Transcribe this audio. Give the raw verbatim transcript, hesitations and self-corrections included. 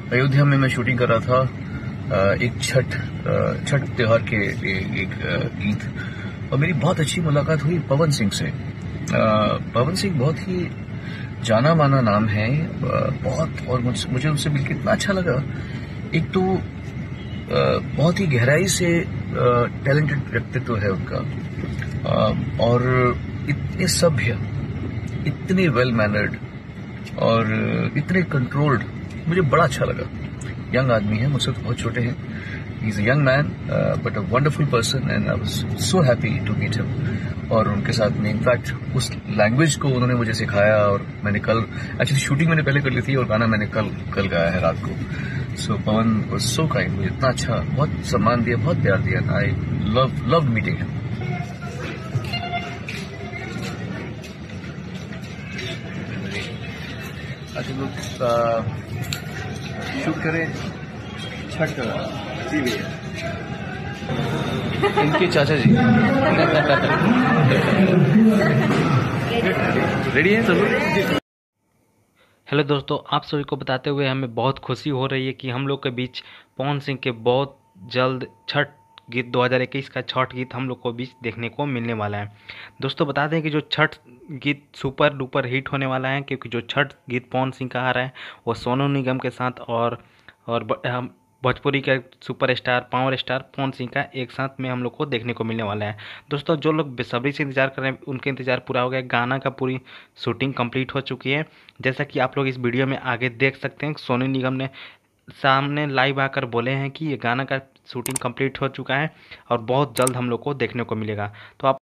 अयोध्या में मैं शूटिंग कर रहा था एक छठ छठ त्योहार के एक गीत, और मेरी बहुत अच्छी मुलाकात हुई पवन सिंह से। पवन सिंह बहुत ही जाना माना नाम है, बहुत, और मुझे उनसे मिलकर इतना अच्छा लगा। एक तो बहुत ही गहराई से टैलेंटेड व्यक्तित्व है उनका, और इतने सभ्य, इतने वेल मैनर्ड और इतने कंट्रोल्ड, मुझे बड़ा अच्छा लगा। यंग आदमी है, मुझसे तो बहुत छोटे हैं। He is a young man but a wonderful person, and I was so happy to meet him. और उनके साथ में इनफैक्ट उस लैंग्वेज को उन्होंने मुझे सिखाया, और मैंने कल एक्चुअली शूटिंग मैंने पहले कर ली थी और गाना मैंने कल कल गाया है रात को। सो पवन वाज सो काइंड, मुझे इतना अच्छा, बहुत सम्मान दिया, बहुत प्यार दिया। I love love meeting him. अच्छा, लोग शूट करें छठ जी भैया, इनके चाचा जी रेडी है सब। हेलो दोस्तों, आप सभी को बताते हुए हमें बहुत खुशी हो रही है कि हम लोग के बीच पवन सिंह के बहुत जल्द छठ गीत दो हज़ार इक्कीस का छठ गीत हम लोग को बीच देखने को मिलने वाला है। दोस्तों बता दें कि जो छठ गीत सुपर डुपर हिट होने वाला है, क्योंकि जो छठ गीत पवन सिंह का आ रहा है वो सोनू निगम के साथ और और भोजपुरी के super star power star Pawan Singh का एक साथ में हम लोग को देखने को मिलने वाला है। दोस्तों जो लोग बेसब्री से इंतजार कर रहे हैं उनके इंतजार पूरा हो गया। गाना का पूरी शूटिंग कंप्लीट हो चुकी है, जैसा कि आप लोग इस वीडियो में आगे देख सकते हैं। सोनू निगम ने सामने लाइव आकर बोले हैं कि ये गाना का शूटिंग कंप्लीट हो चुका है और बहुत जल्द हम लोग को देखने को मिलेगा। तो आप